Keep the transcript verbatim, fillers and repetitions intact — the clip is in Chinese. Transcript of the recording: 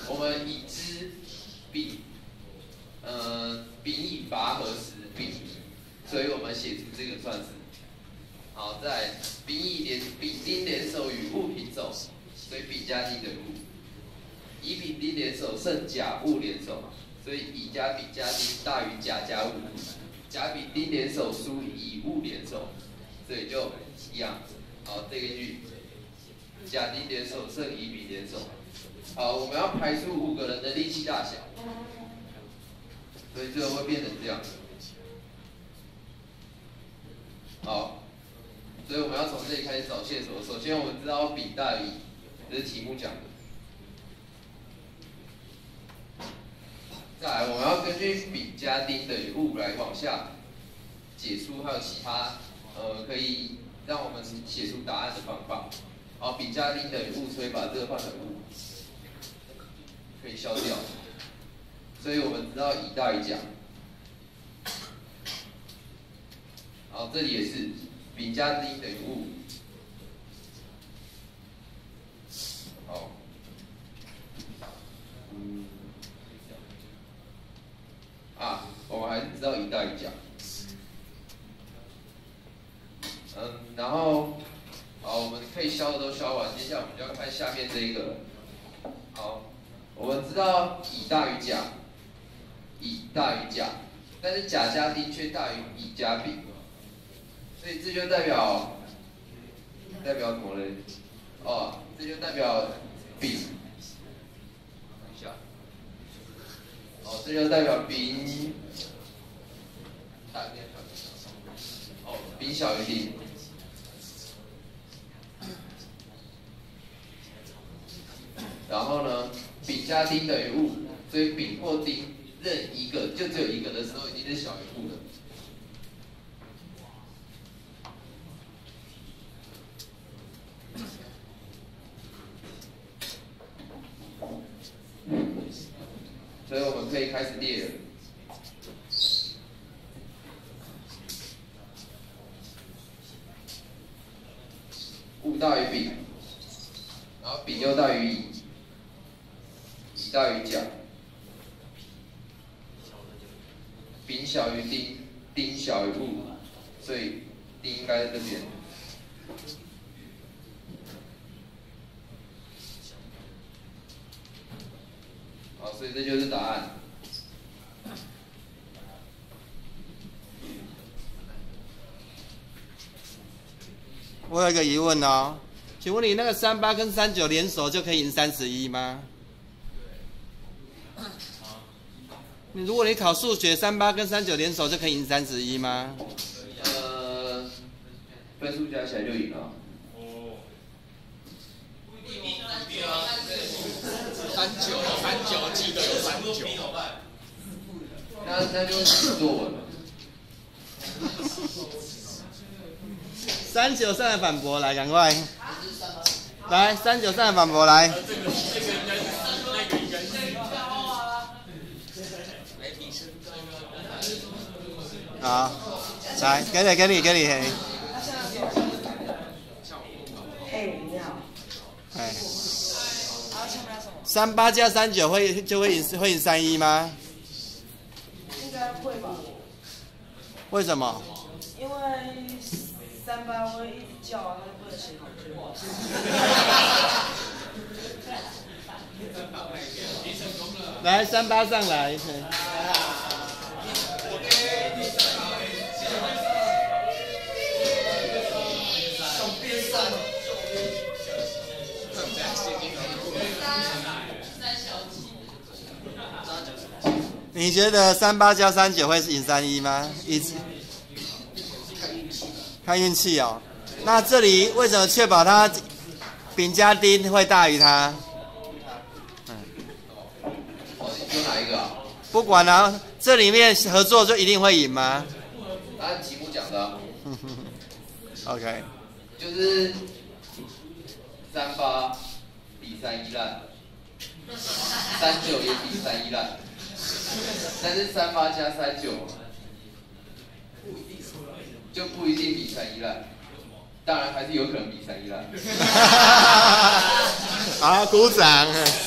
我们已知丙，呃，丙乙拔河时丙，所以我们写出这个算式。好，再来丙乙联丙丁联手与戊平手，所以丙加丁等于戊。乙丙丁联手胜甲戊联手，所以乙加丙加丁大于甲加戊。甲丙丁联手输乙戊联手，所以就一样。好，这个句。甲丁联手胜乙丙联手。好，我们要排出五个人的力气大小，所以最后会变成这样。好，所以我们要从这里开始找线索。首先，我们知道丙大于乙，这是题目讲的。再来，我们要根据丙加丁等于戊来往下解出，还有其他呃可以让我们写出答案的方法。好，丙加丁等于戊，所以把这个换成戊，可以消掉。所以我们知道乙大于甲。好，这里也是丙加丁等于戊。好，嗯，啊，我们还是知道乙大于甲。嗯，然后。好，我们可以消的都消完，接下来我们就要看下面这一个了。好，我们知道乙大于甲，乙大于甲，但是甲加丁却大于乙加丙，所以这就代表代表什么呢？哦，这就代表丙。等一下，哦，这就代表丙大于哦，丙小于丁。然后呢，丙加丁等于戊，所以丙或丁任一个就只有一个的时候，一定是小于戊的。所以我们可以开始列了。戊大于丙，然后丙又大于乙。乙大于甲，丙小于丁，丁小于戊，所以丁应该在这边。好，所以这就是答案。 我有一个疑问哦，请问你那个三八跟三九联手就可以赢三十一吗？你如果你考数学，三八跟三九联手就可以赢三十一吗？ 呃，分数加起来就赢了。 哦。不一定啊，三九三九记得有三九。 那那就写作文了。 三九上来反驳，来，赶快。来，三九上来反驳，来。 这个这个应该是那个应该是。 好，来，给你，给你，给你，嘿。 嘿，你好。 哎。三八加三九会就会赢会赢三一吗？ 应该会吧。 为什么？ 因为三八会一直叫啊，他就不能写好句话。 来，三八上来。你觉得三八加三九会是赢三一吗？一次看运气哦。那这里为什么确保他丙加丁会大于他？ 嗯。哦，你说哪一个啊？ 不管啊，这里面合作就一定会赢吗？ 按题目讲的、啊。 OK。 就是三八比三一烂，三九也比三一烂。但是三八加三九就不一定比三一烂，当然还是有可能比三一烂。 好，鼓掌。